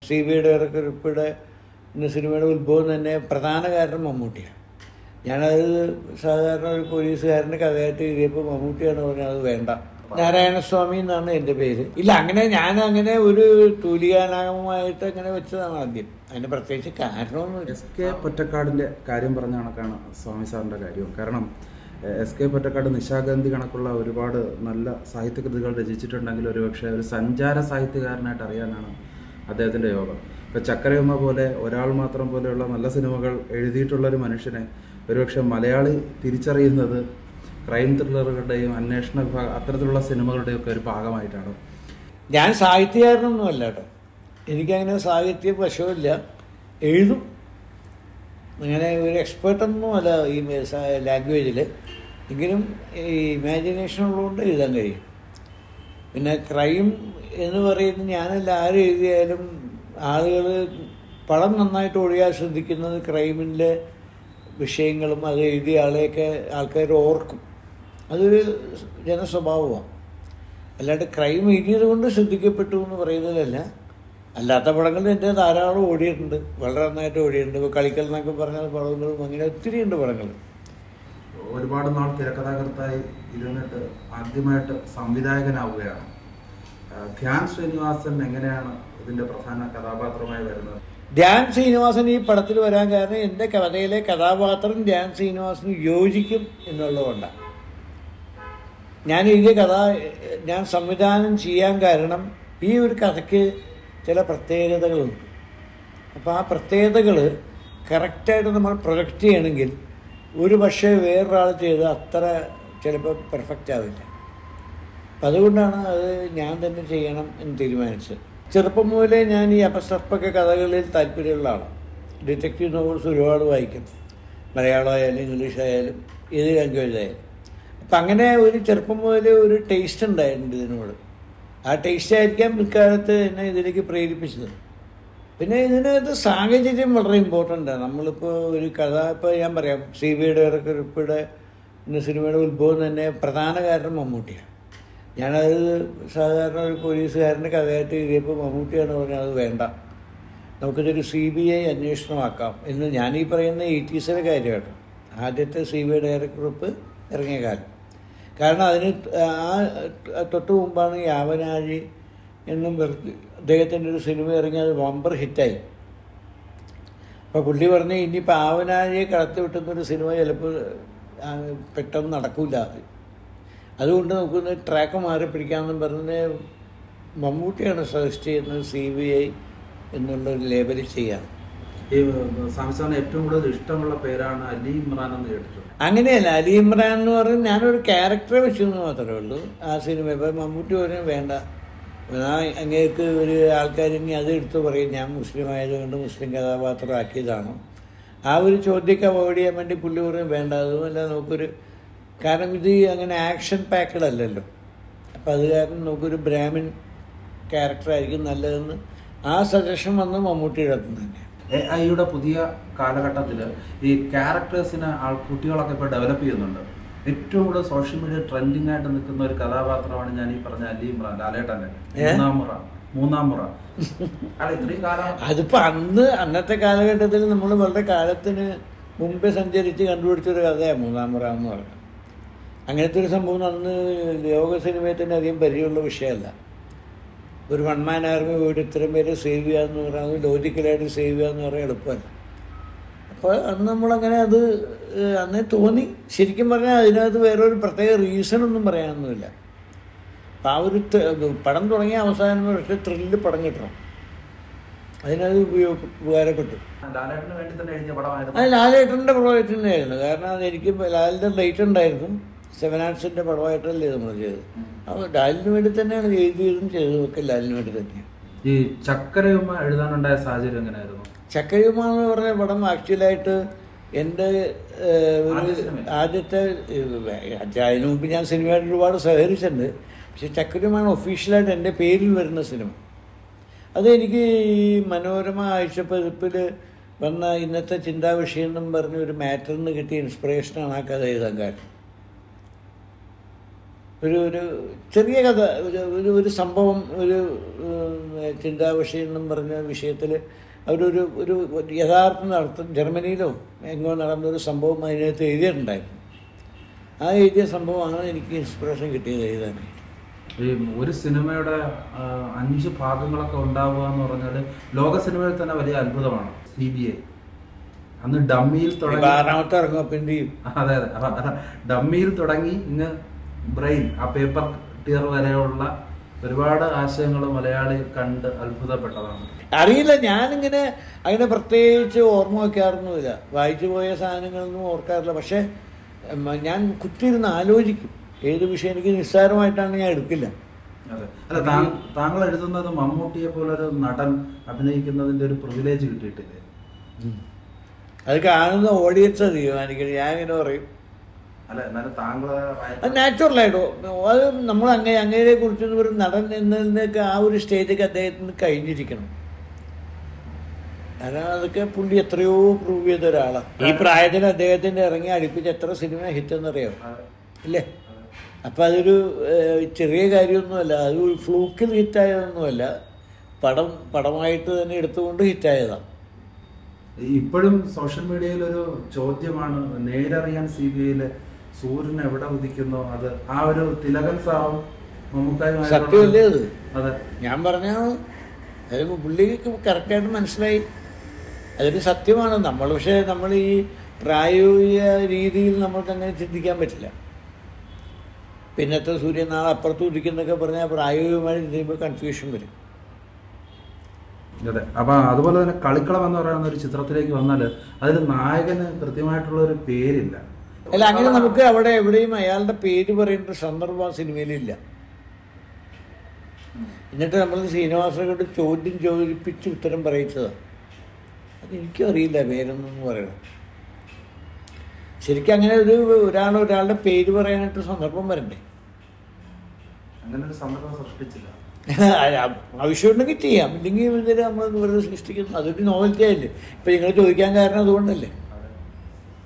CBI ഡയറക്ടറുടെ സിനിമയുടെ ഉത്ഭവം തന്നെ പ്രധാന കാരണം മമ്മൂട്ടിയാണ്. ഞാനത് സാധാരണ ഒരു പോലീസുകാരൻ്റെ കഥയായിട്ട് എഴുതിയപ്പോൾ മമ്മൂട്ടിയാണ് പറഞ്ഞത് അത് വേണ്ട, നാരായണസ്വാമി എന്നാണ് എൻ്റെ പേര്. ഇല്ല, ഞാനങ്ങനെ ഒരു തൂലികാനാമമായിട്ട് അങ്ങനെ വെച്ചതാണ് ആദ്യം. അതിന് പ്രത്യേകിച്ച് കാരണമൊന്നും. SK പൊറ്റക്കാടിൻ്റെ കാര്യം പറഞ്ഞ കണക്കാണ് സ്വാമി സാറിൻ്റെ കാര്യവും. കാരണം SK പൊറ്റക്കാട് നിശാഗന്ധി കണക്കുള്ള ഒരുപാട് നല്ല സാഹിത്യകൃതികൾ രചിച്ചിട്ടുണ്ടെങ്കിൽ ഒരുപക്ഷെ ഒരു സഞ്ചാര സാഹിത്യകാരനായിട്ട് അറിയാനാണ് അദ്ദേഹത്തിൻ്റെ യോഗം. ഇപ്പോൾ ചക്കരയമ്മ പോലെ, ഒരാൾ മാത്രം പോലെയുള്ള നല്ല സിനിമകൾ എഴുതിയിട്ടുള്ളൊരു മനുഷ്യനെ ഒരുപക്ഷെ മലയാളി തിരിച്ചറിയുന്നത് ക്രൈം ത്രില്ലറുകളുടെയും അന്വേഷണ വിഭാഗം അത്തരത്തിലുള്ള സിനിമകളുടെയും ഒക്കെ ഒരു ഭാഗമായിട്ടാണ്. ഞാൻ സാഹിത്യകാരനൊന്നും അല്ല കേട്ടോ, എനിക്കങ്ങനെ സാഹിത്യ വശമില്ല. എഴുതും, അങ്ങനെ ഒരു എക്സ്പേർട്ടൊന്നും അല്ല ഈ ലാംഗ്വേജിൽ. എങ്കിലും ഈ ഇമാജിനേഷൻ ഉള്ളതുകൊണ്ട് എഴുതാൻ കഴിയും. പിന്നെ ക്രൈം എന്ന് പറയുന്നത് ഞാനല്ല, ആരും എഴുതിയാലും ആളുകൾ പടം നന്നായിട്ട് ഒഴിയാൻ ശ്രദ്ധിക്കുന്നത് ക്രൈമിൻ്റെ വിഷയങ്ങളും അത് എഴുതിയ ആൾക്കാർ ഓർക്കും. അതൊരു ജനസ്വഭാവമാണ്. അല്ലാണ്ട് ക്രൈം എഴുതിയത് കൊണ്ട് ശ്രദ്ധിക്കപ്പെട്ടു എന്ന് പറയുന്നതിലല്ല. അല്ലാത്ത പടങ്ങൾ എൻ്റെ ധാരാളം ഓടിയിട്ടുണ്ട്, വളരെ നന്നായിട്ട് ഓടിയിട്ടുണ്ട്. ഇപ്പോൾ കളിക്കൽ എന്നൊക്കെ പറഞ്ഞ പടങ്ങളും അങ്ങനെ ഒത്തിരി ഉണ്ട് പടങ്ങൾ. ഒരുപാട് നാൾ തിരക്കഥാകൃത്തായി ഇരുന്നിട്ട് ആദ്യമായിട്ട് സംവിധായകനാവുകയാണ്. ധ്യാൻ ശ്രീനിവാസൻ എങ്ങനെയാണ് ഇതിൻ്റെ പ്രധാന കഥാപാത്രമായി വരുന്നത്? ധ്യാൻ ശ്രീനിവാസൻ ഈ പടത്തിൽ വരാൻ കാരണം എൻ്റെ കഥയിലെ കഥാപാത്രം ധ്യാൻ ശ്രീനിവാസന് യോജിക്കും എന്നുള്ളതുകൊണ്ടാണ്. ഞാൻ എഴുതിയ കഥ ഞാൻ സംവിധാനം ചെയ്യാൻ കാരണം ഈ ഒരു കഥയ്ക്ക് ചില പ്രത്യേകതകളുണ്ട്. അപ്പോൾ ആ പ്രത്യേകതകൾ കറക്റ്റായിട്ട് നമ്മൾ പ്രൊജക്റ്റ് ചെയ്യണമെങ്കിൽ ഒരു പക്ഷേ വേറൊരാൾ ചെയ്ത് അത്ര ചിലപ്പോൾ പെർഫെക്റ്റ് ആവില്ല. അപ്പം അതുകൊണ്ടാണ് അത് ഞാൻ തന്നെ ചെയ്യണം എന്ന് തീരുമാനിച്ചത്. ചെറുപ്പം മുതലേ ഞാൻ ഈ അപസർപ്പക കഥകളിൽ താല്പര്യമുള്ള ആളാണ്. ഡിറ്റക്റ്റീവ് നോവൽസ് ഒരുപാട് വായിക്കും, മലയാളമായാലും ഇംഗ്ലീഷായാലും ഏത് ലാംഗ്വേജ് ആയാലും. അപ്പം അങ്ങനെ ഒരു ചെറുപ്പം മുതലേ ഒരു ടേസ്റ്റ് ഉണ്ടായിട്ടുണ്ട് ഇതിനോട്. ആ ടേസ്റ്റ് ആയിരിക്കാം പിൽക്കാലത്ത് എന്നെ ഇതിലേക്ക് പ്രേരിപ്പിച്ചത്. പിന്നെ ഇതിനകത്ത് സാഹചര്യം വളരെ ഇമ്പോർട്ടൻ്റ് ആണ്. നമ്മളിപ്പോൾ ഒരു കഥ, ഇപ്പോൾ ഞാൻ പറയാം, CBI ഡയറക്ടറുടെ സിനിമയുടെ ഉത്ഭവം തന്നെ പ്രധാന കാരണം മമ്മൂട്ടിയാണ്. ഞാനത് സാധാരണ ഒരു പോലീസുകാരൻ്റെ കഥയായിട്ട് എഴുതിയപ്പോൾ മമ്മൂട്ടിയാണ് പറഞ്ഞത് അത് വേണ്ട, നമുക്കിതൊരു CBI അന്വേഷണമാക്കാം എന്ന്. ഞാനീ പറയുന്ന 80s കാര്യമായിട്ട് ആദ്യത്തെ CBI ഡയറക്ടർ ഇറങ്ങിയ കാലം. കാരണം അതിന് തൊട്ട് മുമ്പാണ് ഈ ആവനാഴി എന്നും അദ്ദേഹത്തിൻ്റെ ഒരു സിനിമ ഇറങ്ങി, അത് ബമ്പർ ഹിറ്റായി. അപ്പോൾ പുള്ളി പറഞ്ഞ് ഇനിയിപ്പോൾ ആവനാഴിയെ കടത്തി വിട്ടുന്നൊരു സിനിമ ചിലപ്പോൾ പെട്ടെന്ന് നടക്കില്ല, അതുകൊണ്ട് നമുക്കൊന്ന് ട്രാക്ക് മാറി പിടിക്കാമെന്നും പറഞ്ഞ് മമ്മൂട്ടിയാണ് സജസ്റ്റ് ചെയ്യുന്നത് CBI എന്നുള്ളൊരു ലേബൽ ചെയ്യാൻ. ഈ സാംസണ് ഏറ്റവും കൂടുതൽ ഇഷ്ടമുള്ള പേരാണ് അലി ഇമ്രാൻ എന്ന് കേട്ടിട്ടുണ്ട്. അങ്ങനെയല്ല, അലി ഇമ്രാൻ എന്ന് പറഞ്ഞാൽ ഞാനൊരു ക്യാരക്ടറെ വെച്ചെന്ന് മാത്രമേ ഉള്ളൂ ആ സിനിമ. ഇപ്പം മമ്മൂട്ടി പറഞ്ഞാൽ വേണ്ട, അങ്ങേക്ക് ഒരു ആൾക്കാർ ഇനി അത് എടുത്തു പറയും ഞാൻ മുസ്ലിം ആയതുകൊണ്ട് മുസ്ലിം കഥാപാത്രമാക്കിയതാണോ, ആ ഒരു ചോദ്യമൊക്കെ അവോയ്ഡ് ചെയ്യാൻ വേണ്ടി പുള്ളി പറയും വേണ്ട, അതുമല്ല നമുക്കൊരു, കാരണം ഇത് അങ്ങനെ ആക്ഷൻ പാക്കഡ് അല്ലല്ലോ, അപ്പം അത് കാരണം നമുക്കൊരു ബ്രാഹ്മിൻ ക്യാരക്ടറായിരിക്കും നല്ലതെന്ന് ആ സജഷൻ വന്ന് മമ്മൂട്ടിയുടെ അടുത്ത് തന്നെ. AI പുതിയ കാലഘട്ടത്തിൽ ഈ ക്യാരക്ടേഴ്സിനെ കുട്ടികളൊക്കെ ഇപ്പോൾ ഡെവലപ്പ് ചെയ്യുന്നുണ്ട്. ഏറ്റവും കൂടുതൽ സോഷ്യൽ മീഡിയ ട്രെൻഡിങ് ആയിട്ട് നിൽക്കുന്ന ഒരു കഥാപാത്രമാണ് ഞാൻ ഈ പറഞ്ഞ അലി ഇമ്രാൻ, ലാലേട്ടൻ്റെ മൂന്നാം മുറ. ഇത്രയും കാലം അതിപ്പോൾ അന്നത്തെ കാലഘട്ടത്തിൽ നമ്മൾ വളരെ കാലത്തിന് മുമ്പേ സഞ്ചരിച്ച് കണ്ടുപിടിച്ചൊരു കഥയാണ് മൂന്നാം മുറ എന്ന് പറഞ്ഞത്. അങ്ങനത്തെ ഒരു സംഭവം അന്ന് ലോക സിനിമയിൽ തന്നെ അധികം പരിചയമുള്ള വിഷയമല്ല. ഒരു വൺമാൻ ആർമി പോയിട്ട് ഇത്രയും പേര് സേവ് ചെയ്യുക എന്ന് പറയുന്നത്, ലോജിക്കലായിട്ട് സേവ് ചെയ്യുക എന്ന് പറയാൻ എളുപ്പമല്ല. അപ്പോൾ അന്ന് നമ്മളങ്ങനെ അത് അന്നേ തോന്നി. ശരിക്കും പറഞ്ഞാൽ അതിനകത്ത് വേറൊരു പ്രത്യേക റീസണൊന്നും പറയാനൊന്നുമില്ല. അപ്പോൾ ആ ഒരു പടം തുടങ്ങിയ അവസാനം പക്ഷേ ത്രില്ല് പടം കിട്ടണം, അതിനത് ഉപകാരപ്പെട്ടു. അത് ലാലേട്ടൻ്റെ പടമായിട്ട് തന്നെയായിരുന്നു. കാരണം അതെനിക്ക് ലാലിൻ്റെ ഡേറ്റ് ഉണ്ടായിരുന്നു, 7 ആർട്സിൻ്റെ പടമായിട്ടല്ലേ നമ്മൾ ചെയ്തത്. അപ്പോൾ ലാലിന് വേണ്ടി തന്നെയാണ് എഴുതിയതും ചെയ്തതൊക്കെ ലാലിന് വേണ്ടി തന്നെയാണ്. ഈ ചക്കരയുമ്മ എഴുതാനുണ്ടായ സാഹചര്യം എങ്ങനെയായിരുന്നു? ചക്കരയുമ്മ എന്ന് പറഞ്ഞ പടം ആക്ച്വലായിട്ട് എൻ്റെ ആദ്യത്തെ, അതിനു മുമ്പ് ഞാൻ സിനിമയായിട്ട് ഒരുപാട് സഹകരിച്ചിട്ടുണ്ട്. പക്ഷെ ചക്കരയുമാണ് ഒഫീഷ്യലായിട്ട് എൻ്റെ പേരിൽ വരുന്ന സിനിമ. അതെനിക്ക് ഈ മനോരമ ആഴ്ചപ്പതിപ്പിൽ വന്ന ഇന്നത്തെ ചിന്താവിഷയം എന്നും പറഞ്ഞ ഒരു മാറ്ററിൽ നിന്ന് കിട്ടിയ ഇൻസ്പിറേഷനാണ് ആ കഥ എഴുതാൻ കാരണം. ഒരു ചെറിയ കഥ, ഒരു സംഭവം, ഒരു ചിന്താവിഷയം എന്നും പറഞ്ഞ വിഷയത്തിൽ അവരൊരു ഒരു യഥാർത്ഥ നടത്തും ജർമ്മനിയിലോ എങ്ങോ നടന്നൊരു സംഭവം അതിനകത്ത് എഴുതിയിട്ടുണ്ടായിരുന്നു. ആ എഴുതിയ സംഭവമാണ് എനിക്ക് ഇൻസ്പിറേഷൻ കിട്ടിയത് എഴുതാനായിട്ട്. ഈ ഒരു സിനിമയുടെ 5 ഭാഗങ്ങളൊക്കെ ഉണ്ടാവുക എന്ന് പറഞ്ഞാൽ ലോക സിനിമയിൽ തന്നെ വലിയ അത്ഭുതമാണ്. CBI അന്ന് ഡമ്മിയിൽ തുടങ്ങി 6ാമത്തെ ഇറങ്ങും. അപ്പം എന്ത് ചെയ്യും? അതെ ഡമ്മിയിൽ തുടങ്ങി ഇങ്ങ് ബ്രെയിൻ, ആ പേപ്പർ ടിയർ വരെയുള്ള ഒരുപാട് ആശയങ്ങൾ മലയാളി കണ്ട് അത്ഭുതപ്പെട്ടതാണ്. അറിയില്ല, ഞാനിങ്ങനെ അങ്ങനെ പ്രത്യേകിച്ച് ഓർമ്മ വയ്ക്കാറൊന്നുമില്ല. വായിച്ചു പോയ സാധനങ്ങളൊന്നും ഓർക്കാറില്ല. പക്ഷെ ഞാൻ കുത്തിയിരുന്ന് ആലോചിക്കും. ഏത് വിഷയം എനിക്ക് നിസ്സാരമായിട്ടാണ് ഞാൻ എടുക്കില്ല. അതെ, അല്ല താങ്കൾ എഴുതുന്നത് മമ്മൂട്ടിയെ പോലൊരു നടൻ അഭിനയിക്കുന്നതിന്റെ ഒരു പ്രിവിലേജ് കിട്ടിയിട്ടില്ലേ? അത് കാണുന്ന ഓഡിയൻസ് തീരുമാനിക്കണം. ഞാൻ ഇങ്ങനെ പറയും. അല്ല, എന്നാലും താങ്കളെ അത് നാച്ചുറലായിട്ടോ. അത് നമ്മൾ അങ്ങയെ കുറിച്ച് ഒരു നടൻ എന്നതിനൊക്കെ ആ ഒരു സ്റ്റേജൊക്കെ അദ്ദേഹത്തിന് കഴിഞ്ഞിരിക്കണം. കാരണം അതൊക്കെ പുള്ളി എത്രയോ പ്രൂവ് ചെയ്ത ഒരാളാണ്. ഈ പ്രായത്തിൽ അദ്ദേഹത്തിൻ്റെ ഇറങ്ങി അടുപ്പിച്ച് എത്ര സിനിമ ഹിറ്റ് എന്നറിയാം ഇല്ലേ? അപ്പം അതൊരു ചെറിയ കാര്യമൊന്നുമല്ല. അത് ഫ്ലൂക്കിൽ ഹിറ്റായതൊന്നുമല്ല. പടമായിട്ട് തന്നെ എടുത്തുകൊണ്ട് ഹിറ്റായതാണ്. ഇപ്പോഴും സോഷ്യൽ മീഡിയയിൽ ഒരു ചോദ്യമാണ്, നേരറിയാൻ CBIയിലെ സൂര്യൻ എവിടെ ഉദിക്കുന്നോ അത് ആ ഒരു തിലകൻ സാറും മമ്മൂക്കായും സത്യമല്ലേ അത്? അതെ, ഞാൻ പറഞ്ഞാണ്. അത് പുള്ളിക്ക് കറക്റ്റായിട്ട് മനസ്സിലായി. അതൊരു സത്യമാണ്. പക്ഷേ നമ്മൾ ഈ പ്രായോഗിക രീതിയിൽ നമ്മൾക്ക് അങ്ങനെ ചിന്തിക്കാൻ പറ്റില്ല. പിന്നത്തെ സൂര്യൻ നാളെ അപ്പുറത്ത് ഉദിക്കുന്നൊക്കെ പറഞ്ഞാൽ പ്രായോഗികമായി ചെയ്യുമ്പോൾ കൺഫ്യൂഷൻ വരും. അതെ. അപ്പൊ അതുപോലെ തന്നെ കളിക്കളം എന്ന് പറയുന്ന ഒരു ചിത്രത്തിലേക്ക് വന്നാൽ അതിൽ നായകന് കൃത്യമായിട്ടുള്ള ഒരു പേരില്ല. അല്ല, അങ്ങനെ നമുക്ക് അവിടെ എവിടെയും അയാളുടെ പേര് പറയേണ്ട സന്ദർഭം സിനിമയിലില്ല. എന്നിട്ട് നമ്മൾ ശ്രീനിവാസനെ കൊണ്ട് ചോദ്യം ചോദിപ്പിച്ച് ഉത്തരം പറയിച്ചതാണ്. അതെനിക്കും അറിയില്ല പേരൊന്നും പറയണം. ശരിക്കും അങ്ങനെ ഒരാളുടെ പേര് പറയാനായിട്ട് സന്ദർഭം വരണ്ടേ? അങ്ങനെ ഒരു സന്ദർഭം സൃഷ്ടിച്ചില്ല. ആവശ്യമുണ്ടെങ്കിൽ ചെയ്യാം, ഇല്ലെങ്കിൽ നമ്മൾ വെറുതെ സൃഷ്ടിക്കുന്നു. അതൊരു നോവൽറ്റി ആയില്ലേ? ഇപ്പം നിങ്ങൾ ചോദിക്കാൻ കാരണം അതുകൊണ്ടല്ലേ.